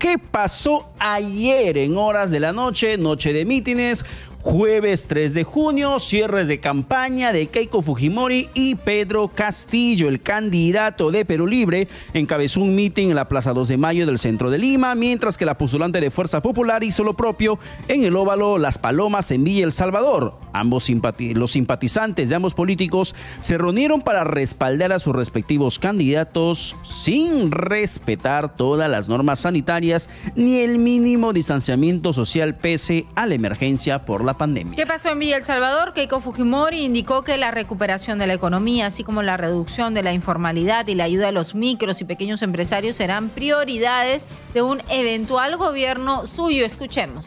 ¿Qué pasó ayer en horas de la noche? Noche de mítines. Jueves 3 de junio, cierre de campaña de Keiko Fujimori y Pedro Castillo. El candidato de Perú Libre encabezó un mitin en la Plaza 2 de Mayo del centro de Lima, mientras que la postulante de Fuerza Popular hizo lo propio en el Óvalo Las Palomas en Villa El Salvador. Los simpatizantes de ambos políticos se reunieron para respaldar a sus respectivos candidatos sin respetar todas las normas sanitarias ni el mínimo distanciamiento social pese a la emergencia por la pandemia. ¿Qué pasó en Villa El Salvador? Keiko Fujimori indicó que la recuperación de la economía, así como la reducción de la informalidad y la ayuda a los micros y pequeños empresarios serán prioridades de un eventual gobierno suyo. Escuchemos.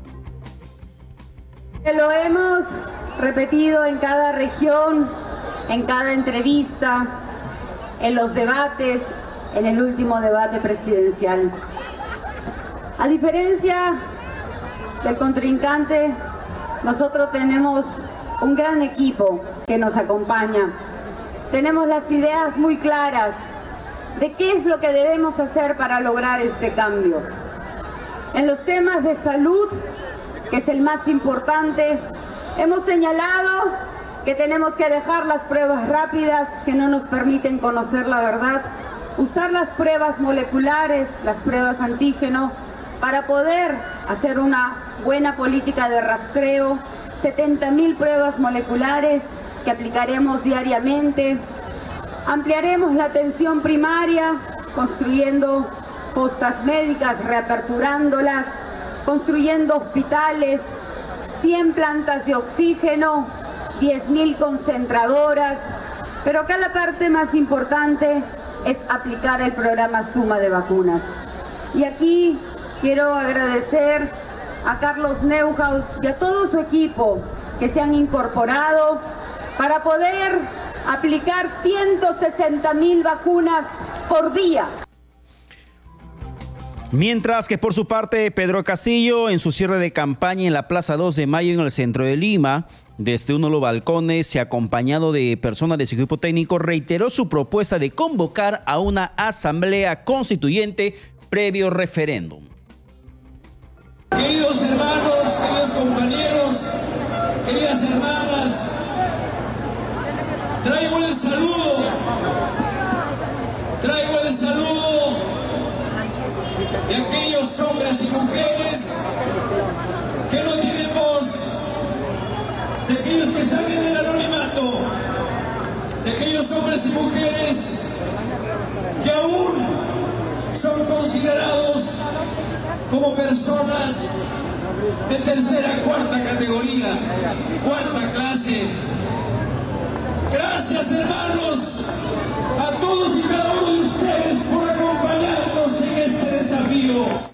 Lo hemos repetido en cada región, en cada entrevista, en los debates, en el último debate presidencial. A diferencia del contrincante, nosotros tenemos un gran equipo que nos acompaña. Tenemos las ideas muy claras de qué es lo que debemos hacer para lograr este cambio. En los temas de salud, que es el más importante, hemos señalado que tenemos que dejar las pruebas rápidas que no nos permiten conocer la verdad, usar las pruebas moleculares, las pruebas antígeno, para poder hacer una buena política de rastreo, 70.000 pruebas moleculares que aplicaremos diariamente. Ampliaremos la atención primaria, construyendo postas médicas, reaperturándolas, construyendo hospitales, 100 plantas de oxígeno, 10.000 concentradoras. Pero acá la parte más importante es aplicar el programa Suma de vacunas. Y aquí quiero agradecer a Carlos Neuhaus y a todo su equipo que se han incorporado para poder aplicar 160.000 vacunas por día. Mientras que por su parte Pedro Castillo en su cierre de campaña en la Plaza 2 de Mayo en el centro de Lima, desde uno de los balcones y acompañado de personas de su equipo técnico, reiteró su propuesta de convocar a una asamblea constituyente previo referéndum. Queridos hermanos, queridos compañeros, queridas hermanas, traigo el saludo de aquellos hombres y mujeres que no tienen voz, de aquellos que están en el anonimato, de aquellos hombres y mujeres que aún son considerados como personas de tercera, cuarta categoría, cuarta clase. Gracias, hermanos, a todos.